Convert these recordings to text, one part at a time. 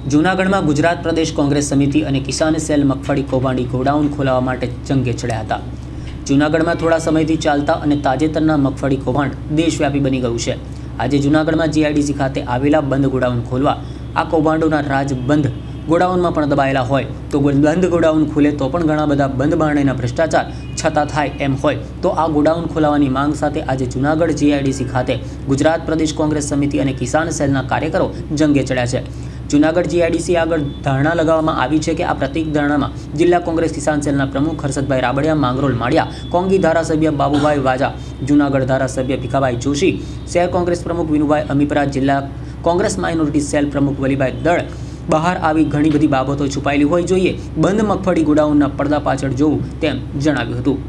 જૂનાગઢમાં ગુજરાત પ્રદેશ કોંગ્રેસ સમિતિ અને કિસાન સેલ મગફળી કૌભાંડી ગોડાઉન ખોલાવવા માટે જંગે ચડ્યા હતા। જૂનાગઢમાં થોડા સમયથી ચાલતા અને તાજેતરના મગફળી કૌભાંડ દેશવ્યાપી બની ગયું છે। આજે જૂનાગઢમાં જીઆઈડીસી ખાતે આવેલા બંધ ગોડાઉન ખોલવા આ કૌભાંડોના રાજ બંધ ગોડાઉનમાં પણ દબાયેલા હોય તો બંધ ગોડાઉન ખુલે તો પણ ઘણા બધા બંધ બારણેના ભ્રષ્ટાચાર છતાં થાય એમ હોય તો આ ગોડાઉન ખોલાવવાની માંગ સાથે આજે જૂનાગઢ જીઆઈડીસી ખાતે ગુજરાત પ્રદેશ કોંગ્રેસ સમિતિ અને કિસાન સેલના કાર્યકરો જંગે ચડ્યા છે। જૂનાગઢ જીઆઈડીસી આગળ ધારણા લગાવવામાં આવી છે કે આ પ્રતિક ધારણામાં જિલ્લા કોંગ્રેસ કિસાન સેલના પ્રમુખ હર્ષદભાઈ રાબડિયા, માંગરોળ માળિયા, કોંગી ધારાસભ્ય બાબુભાઈ વાજા, જૂનાગઢ ધારાસભ્ય ભીખાભાઈ જોશી, શહેર કોંગ્રેસ પ્રમુખ વિનુભાઈ અમીપરા, જિલ્લા કોંગ્રેસ માઇનોરિટી સેલ પ્રમુખ વલીભાઈ દળ બહાર આવી ઘણી બધી બાબતો છુપાયેલી હોય જોઈએ બંધ મગફળી ગોડાઉનના પડદા પાછળ જોવું તેમ જણાવ્યું હતું।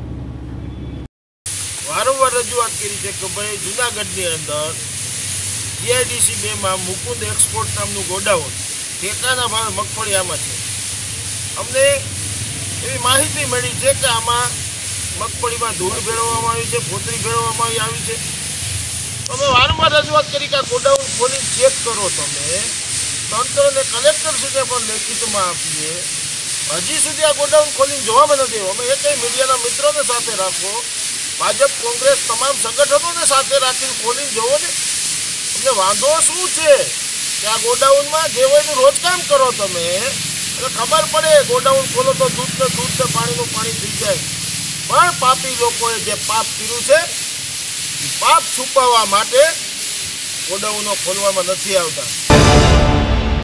વારંવાર રજૂઆત કરી છે કે ભાઈ જૂનાગઢની અંદર જીઆઈડીસી 2 માં મુકુંદ એક્સપોર્ટ નામનું ગોડાઉન ટેકાના ભાવે મગફળી આમાં છે। અમને એવી માહિતી મળી છે કે આમાં મગફળીમાં ધૂળ ભેળવવામાં આવી છે, ફોતરી ભેળવવામાં આવી છે। અમે વારંવાર રજૂઆત કરી કે આ ગોડાઉન ખોલી ચેક કરો, તમે તંત્ર અને કલેક્ટર સુધી પણ લેખિતમાં આપીએ, હજી સુધી આ ગોડાઉન ખોલીને જોવામાં નથી। અમે એ કંઈ મીડિયાના મિત્રોને સાથે રાખો, ભાજપ કોંગ્રેસ તમામ સંગઠનોને સાથે રાખીને ખોલીને જોવો ને, અમને વાંધો શું છે કે આ ગોડાઉનમાં જે હોય રોજ કામ કરો તમે, એટલે ખબર પડે ગોડાઉન ખોલો તો દૂધ ને પાણીનું પાણી થઈ જાય। પણ પાપી લોકોએ જે પાપ કર્યું છે એ પાપ છુપાવવા માટે ગોડાઉનો ખોલવામાં નથી આવતા।